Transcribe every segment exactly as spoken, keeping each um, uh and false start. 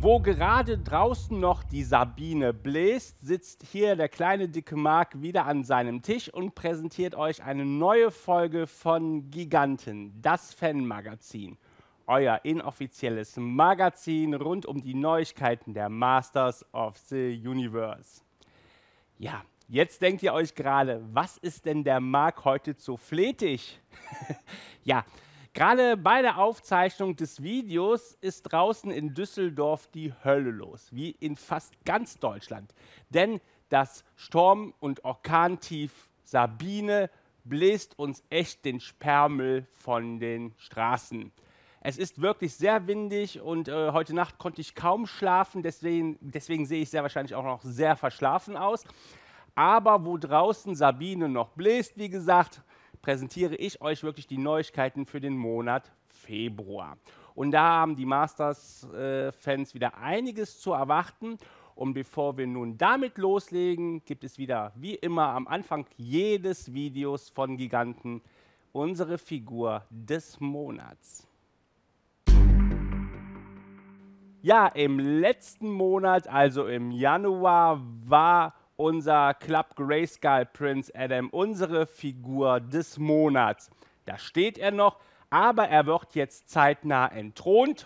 Wo gerade draußen noch die Sabine bläst, sitzt hier der kleine dicke Mark wieder an seinem Tisch und präsentiert euch eine neue Folge von Giganten, das Fanmagazin. Euer inoffizielles Magazin rund um die Neuigkeiten der Masters of the Universe. Ja, jetzt denkt ihr euch gerade, was ist denn der Mark heute so fletig? Ja, gerade bei der Aufzeichnung des Videos ist draußen in Düsseldorf die Hölle los, wie in fast ganz Deutschland. Denn das Sturm- und Orkantief Sabine bläst uns echt den Sperrmüll von den Straßen. Es ist wirklich sehr windig und äh, heute Nacht konnte ich kaum schlafen, deswegen, deswegen sehe ich sehr wahrscheinlich auch noch sehr verschlafen aus. Aber wo draußen Sabine noch bläst, wie gesagt, präsentiere ich euch wirklich die Neuigkeiten für den Monat Februar. Und da haben die Masters-Fans äh, wieder einiges zu erwarten. Und bevor wir nun damit loslegen, gibt es wieder, wie immer am Anfang jedes Videos von Giganten, unsere Figur des Monats. Ja, im letzten Monat, also im Januar, war unser Club Grayskull Prince Adam unsere Figur des Monats. Da steht er noch, aber er wird jetzt zeitnah entthront,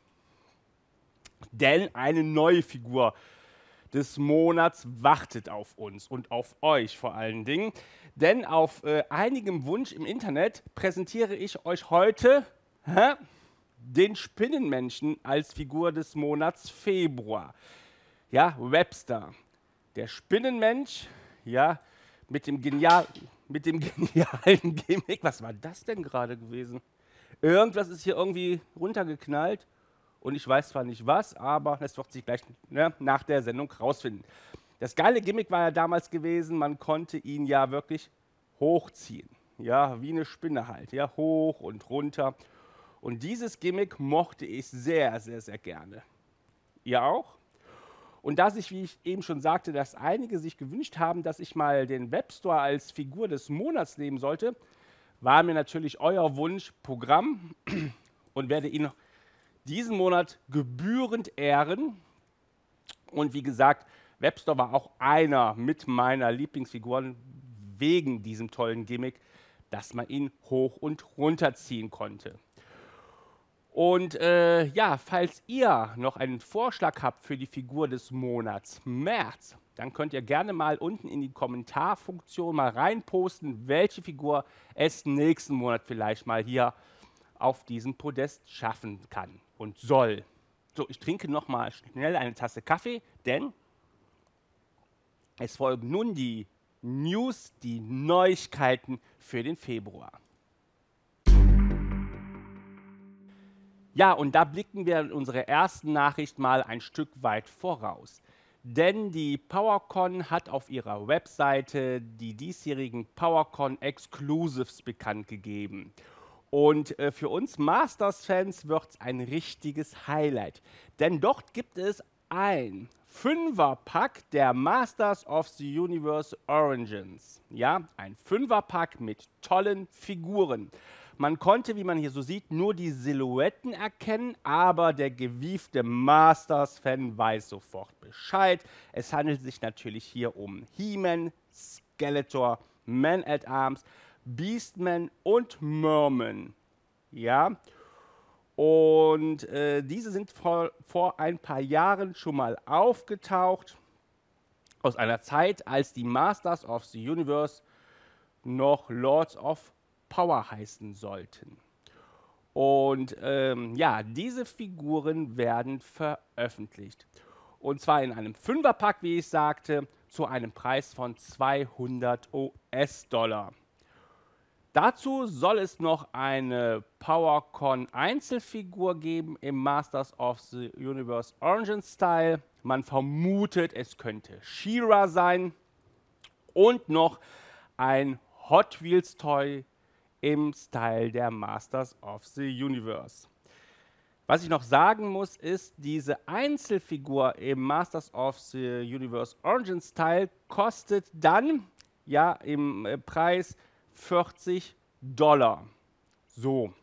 denn eine neue Figur des Monats wartet auf uns und auf euch vor allen Dingen. Denn auf äh, einigem Wunsch im Internet präsentiere ich euch heute hä, den Spinnenmenschen als Figur des Monats Februar. Ja, Webster. Der Spinnenmensch, ja, mit dem, genial, mit dem genialen Gimmick. Was war das denn gerade gewesen? Irgendwas ist hier irgendwie runtergeknallt und ich weiß zwar nicht was, aber das wird sich gleich ne, nach der Sendung rausfinden. Das geile Gimmick war ja damals gewesen, man konnte ihn ja wirklich hochziehen. Ja, wie eine Spinne halt, ja, hoch und runter. Und dieses Gimmick mochte ich sehr, sehr, sehr gerne. Ihr auch? Und da sich, wie ich eben schon sagte, dass einige sich gewünscht haben, dass ich mal den Webstore als Figur des Monats nehmen sollte, war mir natürlich euer Wunsch Programm und werde ihn diesen Monat gebührend ehren. Und wie gesagt, Webstore war auch einer mit meiner Lieblingsfiguren wegen diesem tollen Gimmick, dass man ihn hoch und runter ziehen konnte. Und äh, ja, falls ihr noch einen Vorschlag habt für die Figur des Monats März, dann könnt ihr gerne mal unten in die Kommentarfunktion mal reinposten, welche Figur es nächsten Monat vielleicht mal hier auf diesem Podest schaffen kann und soll. So, ich trinke noch mal schnell eine Tasse Kaffee, denn es folgen nun die News, die Neuigkeiten für den Februar. Ja, und da blicken wir in unsere ersten Nachricht mal ein Stück weit voraus. Denn die PowerCon hat auf ihrer Webseite die diesjährigen PowerCon Exclusives bekannt gegeben. Und äh, für uns Masters-Fans wird es ein richtiges Highlight. Denn dort gibt es ein Fünferpack der Masters of the Universe Origins. Ja, ein Fünferpack mit tollen Figuren. Man konnte, wie man hier so sieht, nur die Silhouetten erkennen, aber der gewiefte Masters-Fan weiß sofort Bescheid. Es handelt sich natürlich hier um He-Man, Skeletor, Man-at-Arms, Beastman und Merman. Ja, und äh, diese sind vor, vor ein paar Jahren schon mal aufgetaucht, aus einer Zeit, als die Masters of the Universe noch Lords of Power heißen sollten. Und ähm, ja, diese Figuren werden veröffentlicht. Und zwar in einem Fünferpack, wie ich sagte, zu einem Preis von zweihundert US-Dollar. Dazu soll es noch eine PowerCon Einzelfigur geben im Masters of the Universe Origins Style. Man vermutet, es könnte She-Ra sein. Und noch ein Hot Wheels Toy im Style der Masters of the Universe. Was ich noch sagen muss, ist, diese Einzelfigur im Masters of the Universe Origins Style kostet dann ja im äh, Preis vierzig Dollar. So.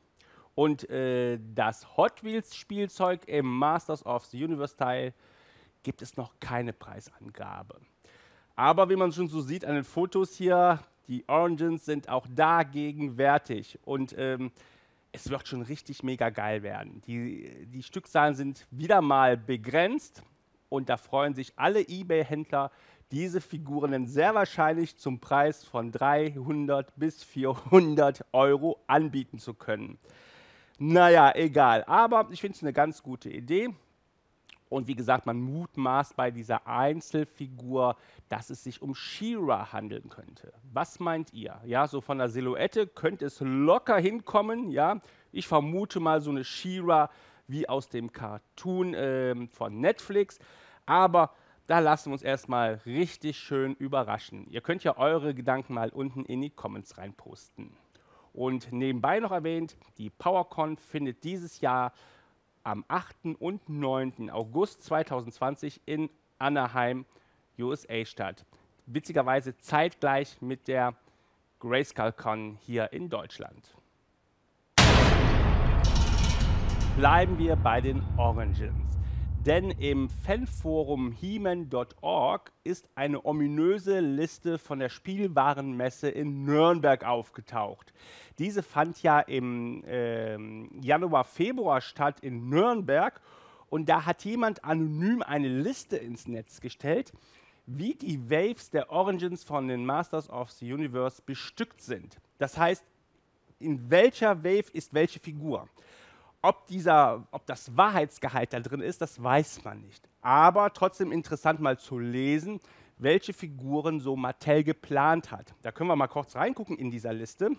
Und äh, das Hot Wheels Spielzeug im Masters of the Universe Teil gibt es noch keine Preisangabe. Aber wie man schon so sieht an den Fotos hier, die Origins sind auch da gegenwärtig. Und ähm, es wird schon richtig mega geil werden. Die, die Stückzahlen sind wieder mal begrenzt und da freuen sich alle eBay-Händler, diese Figuren dann sehr wahrscheinlich zum Preis von dreihundert bis vierhundert Euro anbieten zu können. Naja, egal. Aber ich finde es eine ganz gute Idee. Und wie gesagt, man mutmaßt bei dieser Einzelfigur, dass es sich um She-Ra handeln könnte. Was meint ihr? Ja, so von der Silhouette könnte es locker hinkommen. Ja, ich vermute mal so eine She-Ra wie aus dem Cartoon äh, von Netflix. Aber da lassen wir uns erstmal richtig schön überraschen. Ihr könnt ja eure Gedanken mal unten in die Comments reinposten. Und nebenbei noch erwähnt, die PowerCon findet dieses Jahr am achten und neunten August zweitausendzwanzig in Anaheim, U S A statt. Witzigerweise zeitgleich mit der GrayskullCon hier in Deutschland. Bleiben wir bei den Origins. Denn im Fanforum he man punkt org ist eine ominöse Liste von der Spielwarenmesse in Nürnberg aufgetaucht. Diese fand ja im äh, Januar, Februar statt in Nürnberg und da hat jemand anonym eine Liste ins Netz gestellt, wie die Waves der Origins von den Masters of the Universe bestückt sind. Das heißt, in welcher Wave ist welche Figur. Ob, dieser, ob das Wahrheitsgehalt da drin ist, das weiß man nicht. Aber trotzdem interessant mal zu lesen, welche Figuren so Mattel geplant hat. Da können wir mal kurz reingucken in dieser Liste.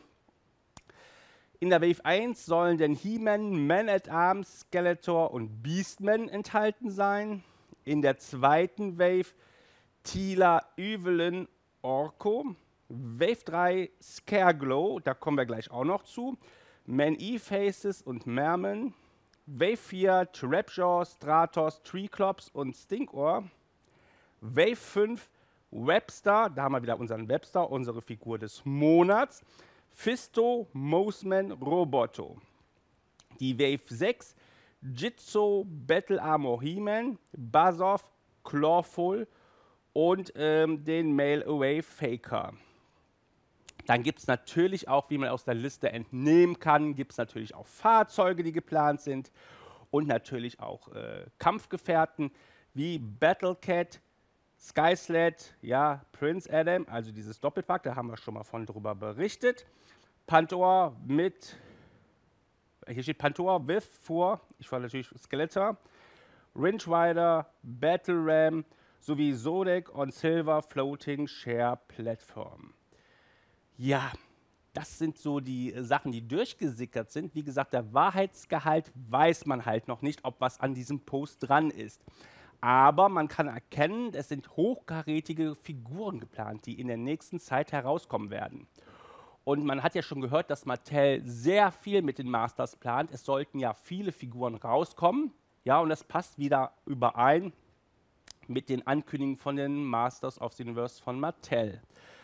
In der Wave eins sollen denn He-Man, Man-at-Arms, Skeletor und Beastman enthalten sein. In der zweiten Wave Teela, Evelyn, Orko. Wave drei Scareglow, da kommen wir gleich auch noch zu. Man-E-Faces und Merman. Wave vier Trapjaw, Stratos, Treeclops und Stinkor. Wave fünf Webster, da haben wir wieder unseren Webster, unsere Figur des Monats. Fisto, Moseman, Roboto. Die Wave sechs Jitzo, Battle Armor He-Man, Bazov, Clawful und ähm, den Mail-Away Faker. Dann gibt es natürlich auch, wie man aus der Liste entnehmen kann, gibt es natürlich auch Fahrzeuge, die geplant sind und natürlich auch äh, Kampfgefährten wie Battlecat, Skysled, ja, Prince Adam, also dieses Doppelpack, da haben wir schon mal von drüber berichtet. Pantor mit, hier steht Pantor with vor, ich war natürlich Skeletor, Ringe Rider, Battle Ram sowie Zodek und Silver Floating Share Platform. Ja, das sind so die Sachen, die durchgesickert sind. Wie gesagt, der Wahrheitsgehalt weiß man halt noch nicht, ob was an diesem Post dran ist. Aber man kann erkennen, es sind hochkarätige Figuren geplant, die in der nächsten Zeit herauskommen werden. Und man hat ja schon gehört, dass Mattel sehr viel mit den Masters plant. Es sollten ja viele Figuren rauskommen. Ja, und das passt wieder überein mit den Ankündigungen von den Masters of the Universe von Mattel.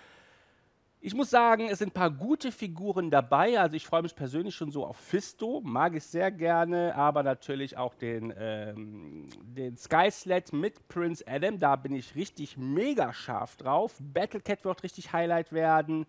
Ich muss sagen, es sind ein paar gute Figuren dabei. Also ich freue mich persönlich schon so auf Fisto, mag ich sehr gerne, aber natürlich auch den, ähm, den Skysled mit Prince Adam. Da bin ich richtig mega scharf drauf. Battlecat wird richtig Highlight werden.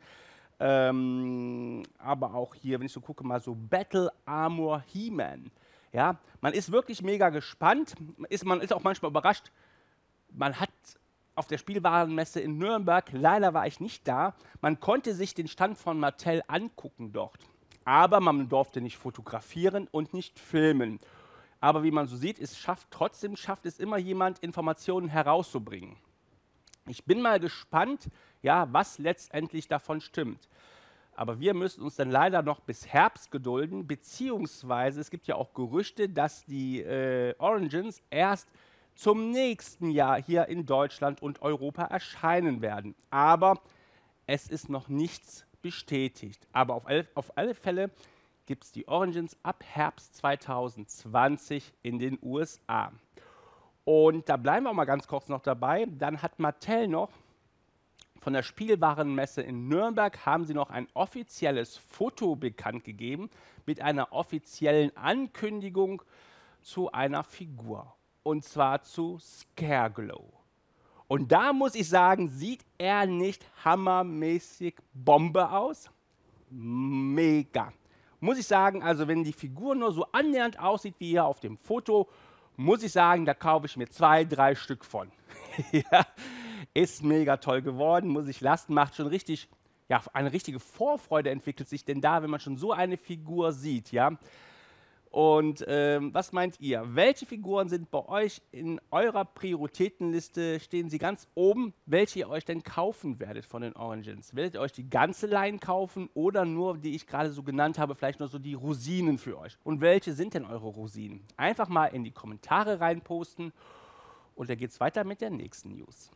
Ähm, aber auch hier, wenn ich so gucke, mal so Battle Armor He-Man. Ja, man ist wirklich mega gespannt. Ist, man ist auch manchmal überrascht. Man hat auf der Spielwarenmesse in Nürnberg, leider war ich nicht da, man konnte sich den Stand von Mattel angucken dort. Aber man durfte nicht fotografieren und nicht filmen. Aber wie man so sieht, es schafft, trotzdem schafft es immer jemand, Informationen herauszubringen. Ich bin mal gespannt, ja, was letztendlich davon stimmt. Aber wir müssen uns dann leider noch bis Herbst gedulden, beziehungsweise es gibt ja auch Gerüchte, dass die äh, Origins erst zum nächsten Jahr hier in Deutschland und Europa erscheinen werden. Aber es ist noch nichts bestätigt. Aber auf alle, auf alle Fälle gibt es die Origins ab Herbst zweitausendzwanzig in den U S A. Und da bleiben wir auch mal ganz kurz noch dabei. Dann hat Mattel noch von der Spielwarenmesse in Nürnberg haben sie noch ein offizielles Foto bekannt gegeben mit einer offiziellen Ankündigung zu einer Figur. Und zwar zu Scareglow. Und da muss ich sagen, sieht er nicht hammermäßig Bombe aus? Mega. Muss ich sagen, also wenn die Figur nur so annähernd aussieht wie hier auf dem Foto, muss ich sagen, da kaufe ich mir zwei, drei Stück von. Ja, ist mega toll geworden, muss ich lassen, macht schon richtig, ja, eine richtige Vorfreude entwickelt sich denn da, wenn man schon so eine Figur sieht, ja. Und ähm, was meint ihr? Welche Figuren sind bei euch in eurer Prioritätenliste, stehen sie ganz oben, welche ihr euch denn kaufen werdet von den Origins? Werdet ihr euch die ganze Line kaufen oder nur, die ich gerade so genannt habe, vielleicht nur so die Rosinen für euch? Und welche sind denn eure Rosinen? Einfach mal in die Kommentare reinposten und dann geht es weiter mit der nächsten News.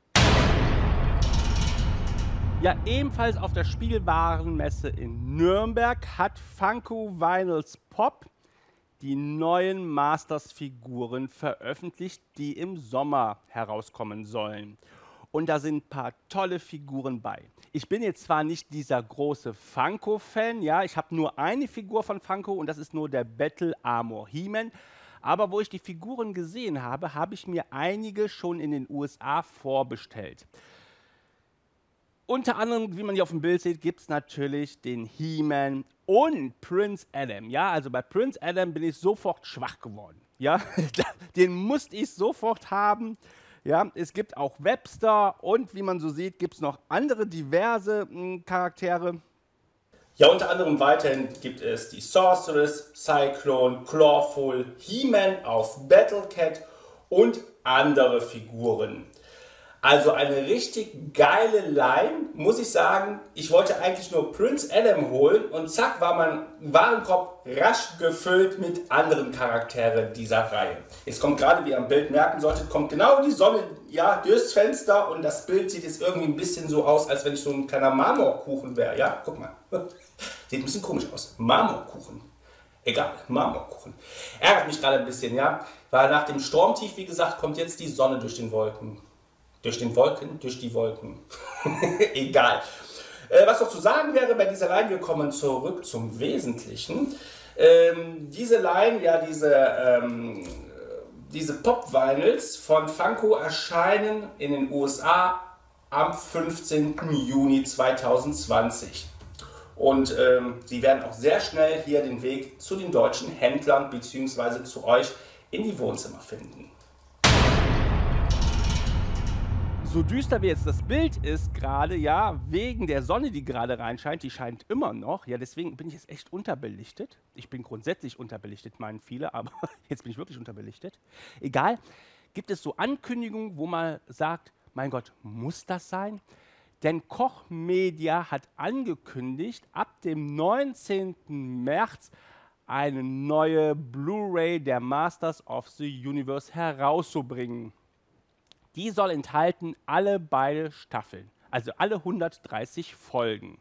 Ja, ebenfalls auf der Spielwarenmesse in Nürnberg hat Funko Vinyls Pop die neuen Masters-Figuren veröffentlicht, die im Sommer herauskommen sollen. Und da sind ein paar tolle Figuren bei. Ich bin jetzt zwar nicht dieser große Funko-Fan, ja, ich habe nur eine Figur von Funko und das ist nur der Battle Armor He-Man. Aber wo ich die Figuren gesehen habe, habe ich mir einige schon in den U S A vorbestellt. Unter anderem, wie man hier auf dem Bild sieht, gibt es natürlich den He-Man und Prince Adam. Ja, also bei Prince Adam bin ich sofort schwach geworden. Ja, den musste ich sofort haben. Ja, es gibt auch Webster und wie man so sieht, gibt es noch andere diverse mh, Charaktere. Ja, unter anderem weiterhin gibt es die Sorceress, Cyclone, Clawful, He-Man auf Battlecat und andere Figuren. Also eine richtig geile Line, muss ich sagen. Ich wollte eigentlich nur Prince Adam holen und zack war mein Warenkorb rasch gefüllt mit anderen Charakteren dieser Reihe. Jetzt kommt gerade, wie ihr am Bild merken solltet, kommt genau die Sonne ja, durchs Fenster und das Bild sieht jetzt irgendwie ein bisschen so aus, als wenn ich so ein kleiner Marmorkuchen wäre. Ja, guck mal. Sieht ein bisschen komisch aus. Marmorkuchen. Egal, Marmorkuchen. Ärgert mich gerade ein bisschen, ja. Weil nach dem Sturmtief, wie gesagt, kommt jetzt die Sonne durch den Wolken. Durch den Wolken, durch die Wolken. Egal. Äh, was noch zu sagen wäre bei dieser Line, wir kommen zurück zum Wesentlichen. Ähm, diese Line, ja, diese, ähm, diese Pop-Vinyls von Funko erscheinen in den U S A am fünfzehnten Juni zweitausendzwanzig. Und ähm, sie werden auch sehr schnell hier den Weg zu den deutschen Händlern bzw. zu euch in die Wohnzimmer finden. So düster wie jetzt das Bild ist gerade, ja, wegen der Sonne, die gerade reinscheint, die scheint immer noch, ja, deswegen bin ich jetzt echt unterbelichtet. Ich bin grundsätzlich unterbelichtet, meinen viele, aber jetzt bin ich wirklich unterbelichtet. Egal, gibt es so Ankündigungen, wo man sagt, mein Gott, muss das sein? Denn Koch Media hat angekündigt, ab dem neunzehnten März eine neue Blu-ray der Masters of the Universe herauszubringen. Die soll enthalten alle beide Staffeln, also alle hundertdreißig Folgen.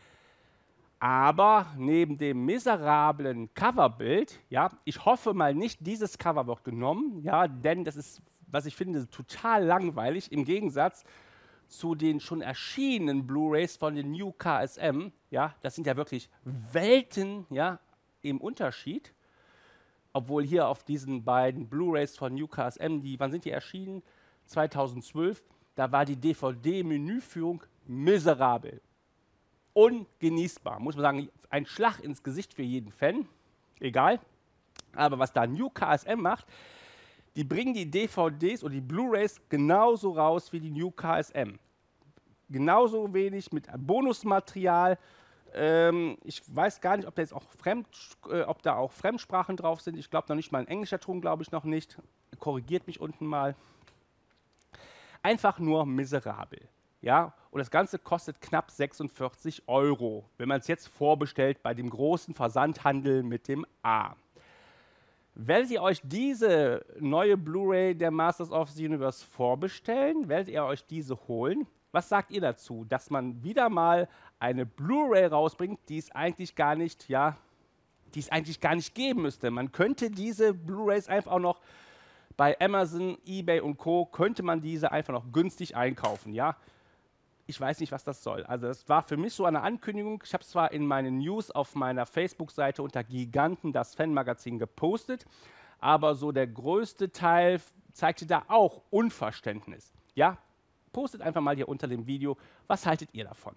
Aber neben dem miserablen Coverbild, ja, ich hoffe mal nicht, dieses Cover wird genommen, ja, denn das ist, was ich finde, total langweilig, im Gegensatz zu den schon erschienenen Blu-rays von den New K S M, ja, das sind ja wirklich Welten, ja, im Unterschied, obwohl hier auf diesen beiden Blu-rays von New K S M, die, wann sind die erschienen? zweitausendzwölf, da war die D V D-Menüführung miserabel. Ungenießbar, muss man sagen, ein Schlag ins Gesicht für jeden Fan, egal. Aber was da New K S M macht, die bringen die D V Ds oder die Blu-rays genauso raus wie die New K S M. Genauso wenig mit Bonusmaterial. Ähm, ich weiß gar nicht, ob da jetzt auch Fremd, äh, ob da auch Fremdsprachen drauf sind. Ich glaube noch nicht mal in englischer Ton, glaube ich noch nicht. Korrigiert mich unten mal. Einfach nur miserabel. Ja? Und das Ganze kostet knapp sechsundvierzig Euro, wenn man es jetzt vorbestellt bei dem großen Versandhandel mit dem A. Werdet ihr euch diese neue Blu-ray der Masters of the Universe vorbestellen? Werdet ihr euch diese holen? Was sagt ihr dazu, dass man wieder mal eine Blu-ray rausbringt, die es eigentlich gar nicht, ja, die es eigentlich gar nicht geben müsste? Man könnte diese Blu-rays einfach auch noch bei Amazon, eBay und Co. könnte man diese einfach noch günstig einkaufen, ja. ich weiß nicht, was das soll. Also das war für mich so eine Ankündigung. Ich habe es zwar in meinen News auf meiner Facebook-Seite unter Giganten, das Fanmagazin, gepostet, aber so der größte Teil zeigte da auch Unverständnis. Ja, postet einfach mal hier unter dem Video, was haltet ihr davon?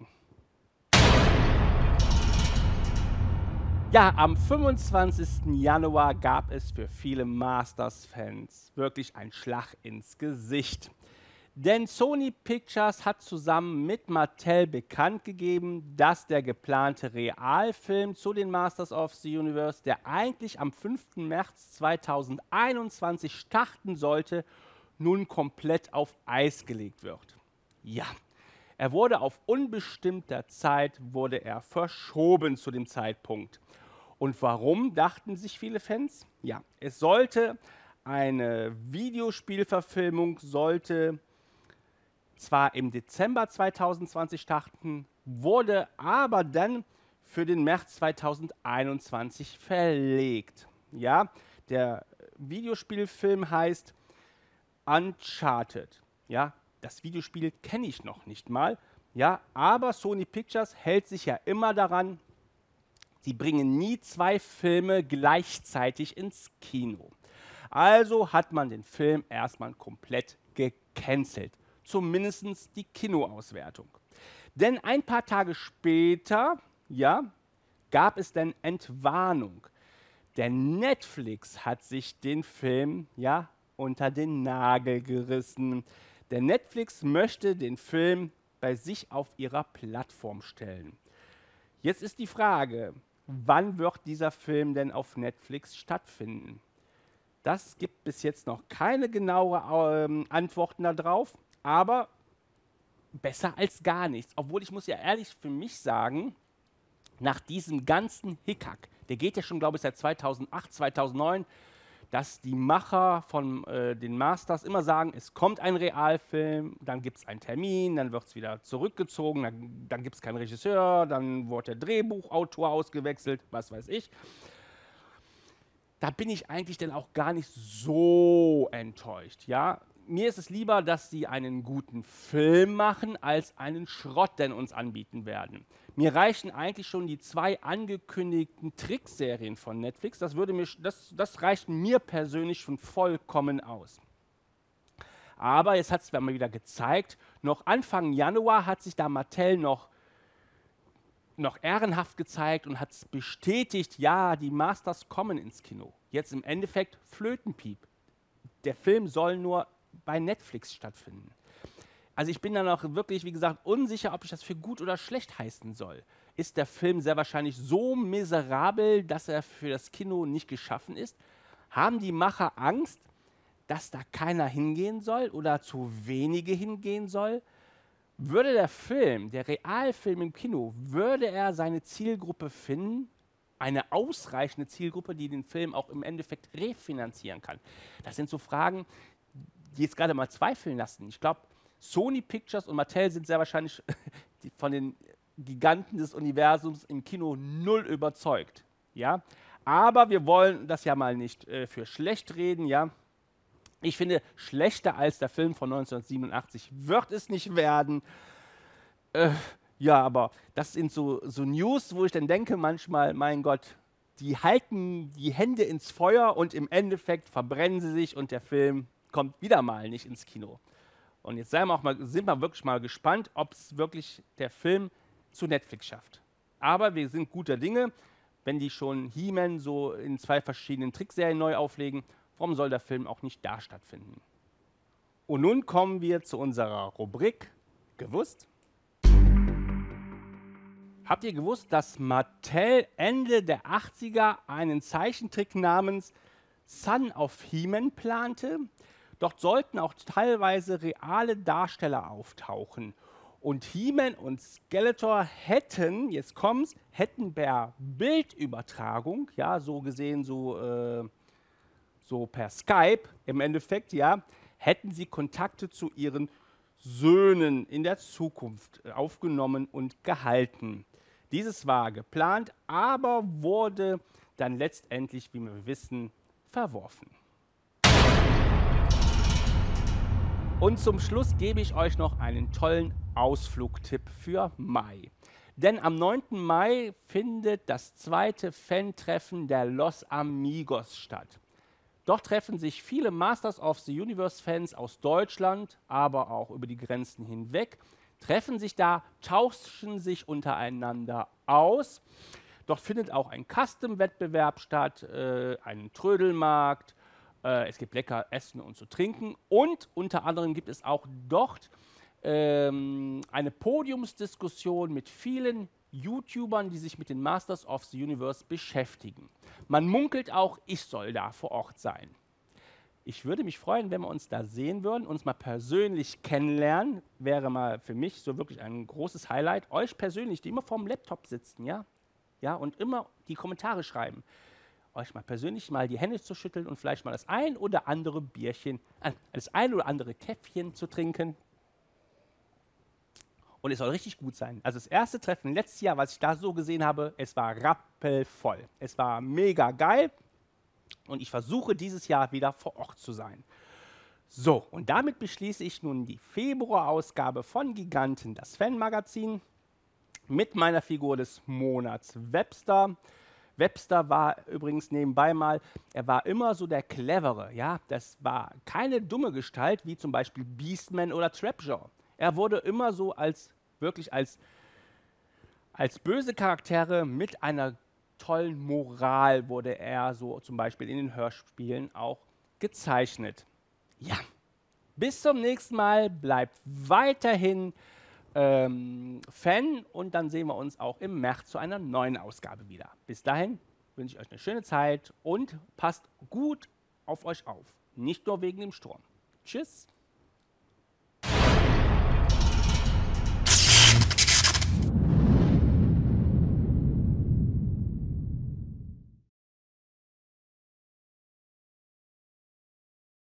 Ja, am fünfundzwanzigsten Januar gab es für viele Masters-Fans wirklich einen Schlag ins Gesicht. Denn Sony Pictures hat zusammen mit Mattel bekannt gegeben, dass der geplante Realfilm zu den Masters of the Universe, der eigentlich am fünften März zweitausendeinundzwanzig starten sollte, nun komplett auf Eis gelegt wird. Ja, er wurde auf unbestimmter Zeit, wurde er verschoben zu dem Zeitpunkt. Und warum, dachten sich viele Fans? Ja, es sollte eine Videospielverfilmung, sollte zwar im Dezember zweitausendzwanzig starten, wurde aber dann für den März zweitausendeinundzwanzig verlegt. Ja, der Videospielfilm heißt Uncharted. Ja, das Videospiel kenne ich noch nicht mal. Ja, aber Sony Pictures hält sich ja immer daran, sie bringen nie zwei Filme gleichzeitig ins Kino. Also hat man den Film erstmal komplett gecancelt. Zumindest die Kinoauswertung. Denn ein paar Tage später, ja, gab es dann Entwarnung. Denn Netflix hat sich den Film, ja, unter den Nagel gerissen. Denn Netflix möchte den Film bei sich auf ihrer Plattform stellen. Jetzt ist die Frage, wann wird dieser Film denn auf Netflix stattfinden? Das gibt bis jetzt noch keine genaue äh, Antworten darauf. Aber besser als gar nichts. Obwohl, ich muss ja ehrlich für mich sagen, nach diesem ganzen Hickhack, der geht ja schon, glaube ich, seit zweitausendacht, zweitausendneun, dass die Macher von äh, den Masters immer sagen, es kommt ein Realfilm, dann gibt es einen Termin, dann wird es wieder zurückgezogen, dann, dann gibt es keinen Regisseur, dann wird der Drehbuchautor ausgewechselt, was weiß ich. Da bin ich eigentlich dann auch gar nicht so enttäuscht, ja. Mir ist es lieber, dass sie einen guten Film machen, als einen Schrott, den uns anbieten werden. Mir reichen eigentlich schon die zwei angekündigten Trickserien von Netflix. Das, würde mir, das, das reicht mir persönlich schon vollkommen aus. Aber jetzt hat es mir mal wieder gezeigt, noch Anfang Januar hat sich da Mattel noch, noch ehrenhaft gezeigt und hat es bestätigt, ja, die Masters kommen ins Kino. Jetzt im Endeffekt Flötenpiep. Der Film soll nur bei Netflix stattfinden. Also ich bin dann auch wirklich, wie gesagt, unsicher, ob ich das für gut oder schlecht heißen soll. Ist der Film sehr wahrscheinlich so miserabel, dass er für das Kino nicht geschaffen ist? Haben die Macher Angst, dass da keiner hingehen soll oder zu wenige hingehen soll? Würde der Film, der Realfilm im Kino, würde er seine Zielgruppe finden? Eine ausreichende Zielgruppe, die den Film auch im Endeffekt refinanzieren kann? Das sind so Fragen, die jetzt gerade mal zweifeln lassen. Ich glaube, Sony Pictures und Mattel sind sehr wahrscheinlich von den Giganten des Universums im Kino null überzeugt. Ja? Aber wir wollen das ja mal nicht äh, für schlecht reden. Ja? Ich finde, schlechter als der Film von neunzehnhundertsiebenundachtzig wird es nicht werden. Äh, ja, aber das sind so, so News, wo ich dann denke manchmal, mein Gott, die halten die Hände ins Feuer und im Endeffekt verbrennen sie sich und der Film kommt wieder mal nicht ins Kino. Und jetzt seien wir auch mal, sind wir wirklich mal gespannt, ob es wirklich der Film zu Netflix schafft. Aber wir sind guter Dinge, wenn die schon He-Man so in zwei verschiedenen Trickserien neu auflegen, warum soll der Film auch nicht da stattfinden? Und nun kommen wir zu unserer Rubrik Gewusst? Habt ihr gewusst, dass Mattel Ende der achtziger einen Zeichentrick namens Son of He-Man plante? Dort sollten auch teilweise reale Darsteller auftauchen. Und He-Man und Skeletor hätten, jetzt kommt's, hätten per Bildübertragung, ja, so gesehen, so, äh, so per Skype im Endeffekt, ja, hätten sie Kontakte zu ihren Söhnen in der Zukunft aufgenommen und gehalten. Dieses war geplant, aber wurde dann letztendlich, wie wir wissen, verworfen. Und zum Schluss gebe ich euch noch einen tollen Ausflugtipp für Mai. Denn am neunten Mai findet das zweite Fan-Treffen der Los Amigos statt. Dort treffen sich viele Masters of the Universe-Fans aus Deutschland, aber auch über die Grenzen hinweg, treffen sich da, tauschen sich untereinander aus. Dort findet auch ein Custom-Wettbewerb statt, äh, ein Trödelmarkt, äh, es gibt lecker Essen und zu trinken und unter anderem gibt es auch dort ähm, eine Podiumsdiskussion mit vielen YouTubern, die sich mit den Masters of the Universe beschäftigen. Man munkelt auch, ich soll da vor Ort sein. Ich würde mich freuen, wenn wir uns da sehen würden, uns mal persönlich kennenlernen. Wäre mal für mich so wirklich ein großes Highlight. Euch persönlich, die immer vorm Laptop sitzen, ja? Ja, und immer die Kommentare schreiben. Euch mal persönlich mal die Hände zu schütteln und vielleicht mal das ein oder andere Bierchen, äh, das ein oder andere Käffchen zu trinken. Und es soll richtig gut sein. Also das erste Treffen letztes Jahr, was ich da so gesehen habe, es war rappelvoll. Es war mega geil und ich versuche dieses Jahr wieder vor Ort zu sein. So, und damit beschließe ich nun die Februarausgabe von Giganten, das Fanmagazin, mit meiner Figur des Monats Webster. Webster war übrigens nebenbei mal, er war immer so der Clevere, ja, das war keine dumme Gestalt, wie zum Beispiel Beastman oder Trapjaw. Er wurde immer so als, wirklich als, als böse Charaktere mit einer tollen Moral wurde er so zum Beispiel in den Hörspielen auch gezeichnet. Ja, bis zum nächsten Mal, bleibt weiterhin ähm, Fan und dann sehen wir uns auch im März zu einer neuen Ausgabe wieder. Bis dahin wünsche ich euch eine schöne Zeit und passt gut auf euch auf, nicht nur wegen dem Sturm. Tschüss.